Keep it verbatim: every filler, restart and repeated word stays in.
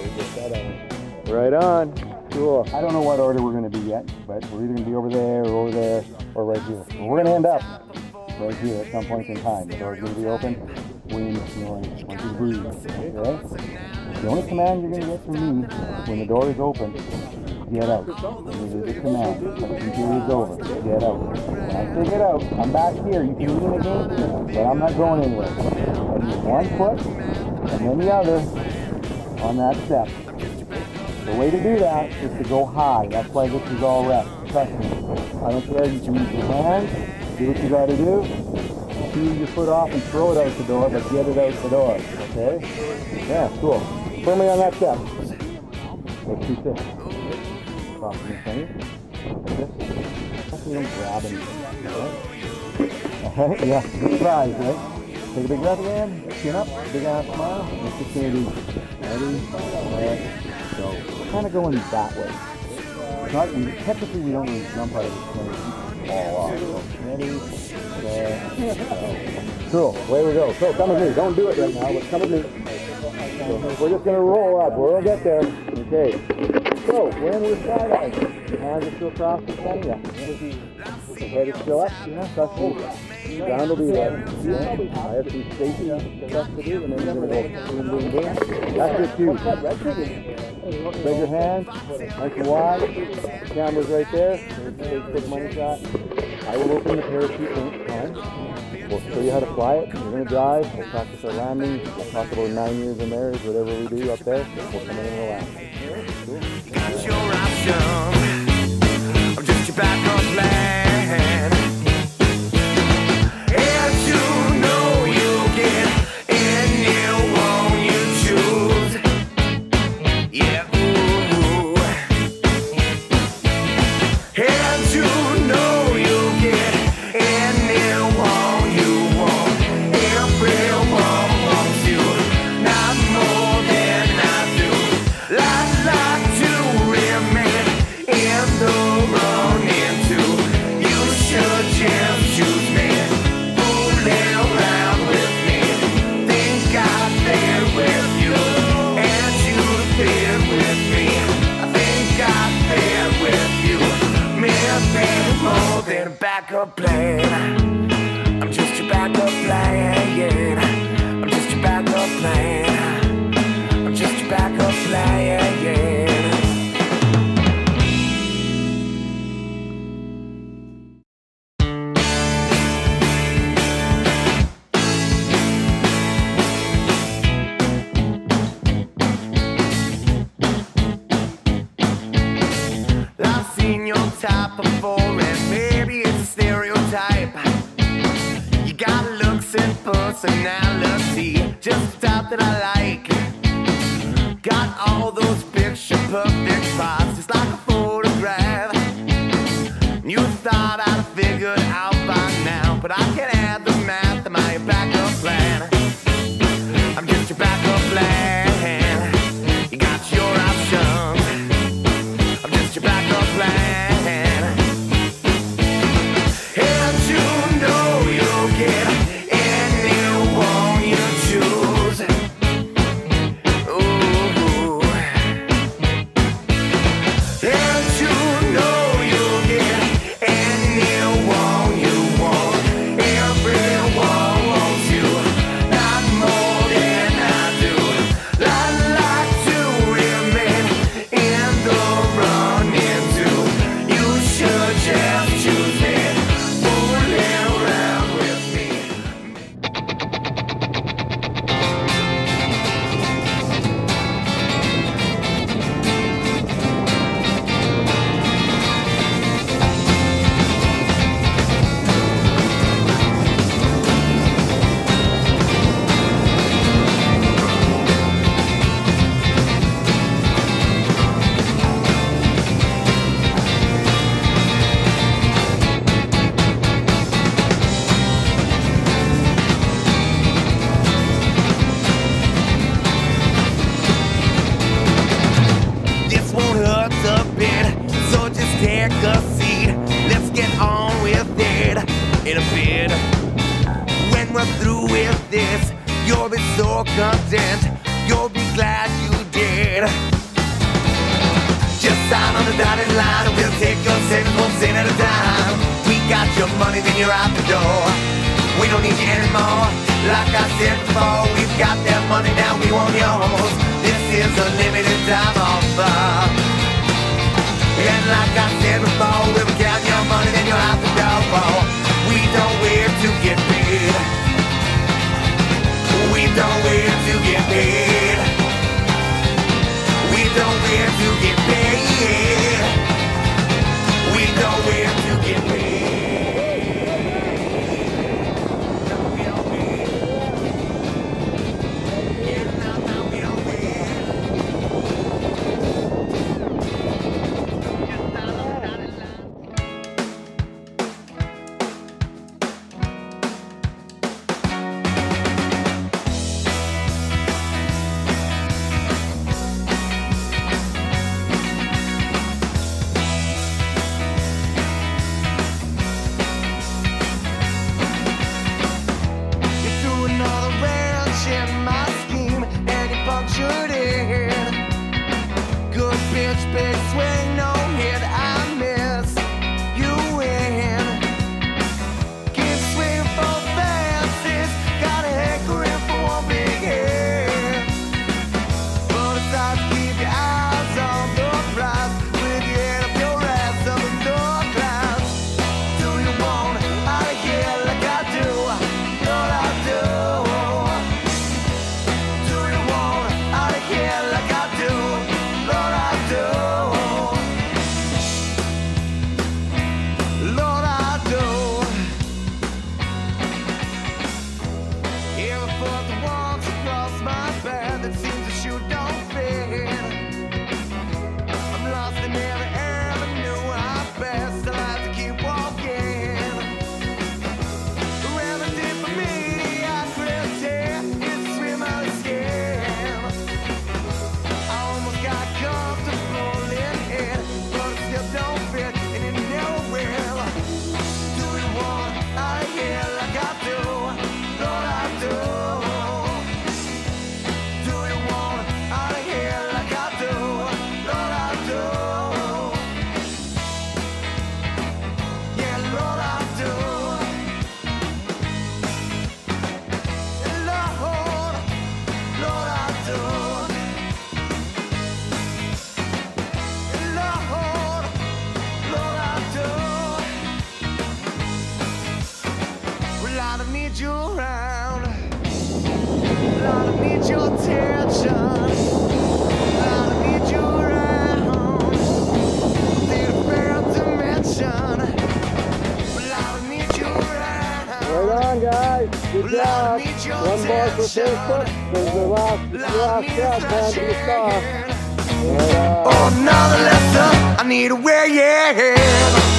we get that on. Right on. Cool. I don't know what order we're going to be yet, but we're either going to be over there or over there or right here. But we're going to end up right here at some point in time. The door's going to be open. Wind, noise, want you to breathe. Okay? The only command you're going to get from me when the door is open, get out. This is the command. The computer is over. Get out. When I say get out, I'm back here. You can lean against me, but I'm not going anywhere. I need one foot and then the other on that step. The way to do that is to go high. That's why this is all rest. Trust me. I don't care. You can use your hands. Do what you got to do. Shoot your foot off and throw it out the door, but get it out the door. Okay? Yeah, cool. Firmly on that step. Let's do this. Cross in front of you. Like this. You don't grab anything. Right? Alright? Yeah. Big prize, right? Take a big breath again. Chin up. Big ass smile. Let's just gonna do. Ready? Let go. We're kind of going that way. Not, we, technically, we don't really jump out of the plane. Fall off. So, ready? Set, go. Cool. Away we go. So come with me. Don't do it right now, but come with me. So we're just going to roll up. We'll get there. Okay. So, we're in the skydiving. Hands are still crossed in front of you. The head is still up. Yeah, that's cool. Ground will be there. Yeah. I have some safety stuff to do, and then you're going to go boom, boom, boom. That's your cue. Spread your hands. Nice and wide. Camera's right there. Here's the big quick money shot. I will open the parachute next time. We'll show you how to fly it. We're going to drive. We'll practice our landing. We'll talk about nine years in there is whatever we do up there. We'll come in and relax. Cool. Got your option. I'm just your backup plan. And you know you get anyone you choose. Yeah, ooh. And you know you get anyone you want. Everyone wants you, not more than I do. I'd like to remain in the wrong into. You should just choose me. Fooling around with me. Think I'd fit with you, and you'd fit with me. I think I'd fit with you. Maybe more than a backup plan. I'm just your backup plan. I'm just your backup plan. I'm just your backup plan. I've seen your type before, and maybe it's a stereotype. You got looks and personality, just the type that I like. Got all those picture perfect spots, just like a photograph. You thought I'd figured out by now, but I can add the math to my backup plan. I'm just your backup plan. You got your options. I'm just your backup plan. And you know you'll get anyone you choose. Ooh. And you know you'll get anyone you want. Everyone wants you, not more than I do. I'd like to remain in the run into. You should just choose me. Fooling around with me. This won't hurt a bit, so just take a seat. Let's get on with it in a bit. When we're through with this, you'll be so content. You'll be glad you did. paid. Just sign on the dotted line and we'll take your savings one cent at a time. We got your money, then you're out the door. We don't need you anymore. Like I said before, we've got that money, now we want yours. This is a limited time offer. And like I said before, we'll count your money, then you're out the door. We don't wait to get paid. We don't wait to get paid. We don't wait to get paid. We don't wait to get paid. Big swing, no hit, I miss. You win. Keep swinging for fences. Got a hankering for one big hit. But it's time to keep your eyes on the prize. With your head up your ass on the door glass. Do you want out of here like I do? Lord, I do. Do you want out of here like I do? Lord, I do. Lord, I do. Here before the walks across my path that seems to shoot don't fit. I'm lost in every avenue I pass, still have to keep walking. The remedy for mediocrity is swim out of skin. I almost got comfortable in it, but it still don't fit, and it never will. Do you want out of here like I do? Lord, I do. Do you want out of here like I do? Lord, I do. Yeah, Lord, I do. Lord, Lord, I do. Lord, Lord, I do. Well, I don't need you around. I don't need your attention. I don't need you around. Need a fair dimension. Well, I don't need you around. Right on, guys. Good Well, I job. don't need your One more for attention. Facebook. This is the last, the Well, I last need shot. Time to the star. thrashing. Right on. Oh, another lesson I need to wear, yeah.